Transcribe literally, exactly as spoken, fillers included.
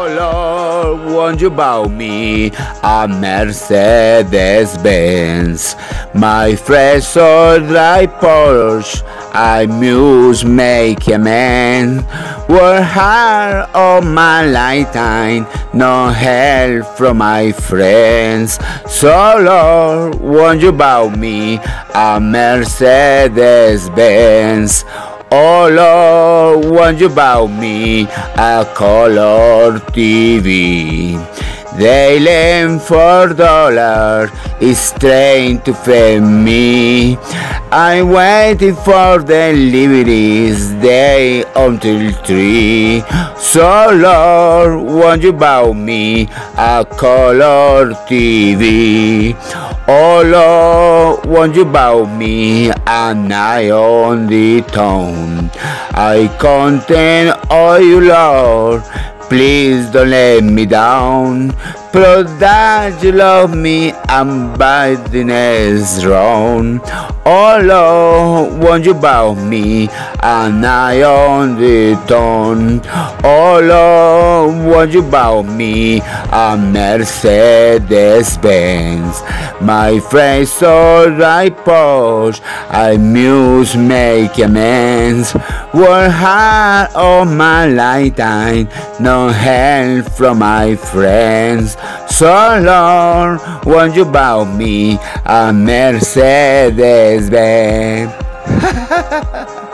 Oh Lord, won't you buy me a Mercedes Benz? My fresh or dry Porsche, I must make amends. Work hard all my lifetime, no help from my friends. So Lord, won't you buy me a Mercedes Benz? Oh Lord, won't you buy me a color T V? They lend four dollars, it's trying to frame me. I'm waiting for deliveries day until three. So Lord, won't you buy me a color T V? Oh Lord, won't you buy me an eye on the town? I content all you, Lord. Please don't let me down. Prove that you love me and by the next round. Oh Lord, won't you buy me an eye on the town? Oh Lord, won't you buy me a Mercedes Benz? My friends so right Porsche, I must make amends. Work hard all my lifetime, no help from my friends. So Lord, won't you buy me a Mercedes Benz?